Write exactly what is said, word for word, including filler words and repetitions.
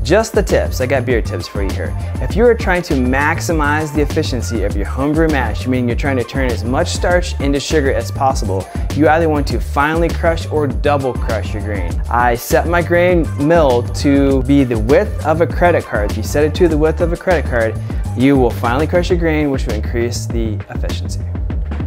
just the tips. I got beer tips for you here. If you are trying to maximize the efficiency of your homebrew mash, meaning you're trying to turn as much starch into sugar as possible, you either want to finely crush or double crush your grain. I set my grain mill to be the width of a credit card. If you set it to the width of a credit card, you will finely crush your grain, which will increase the efficiency.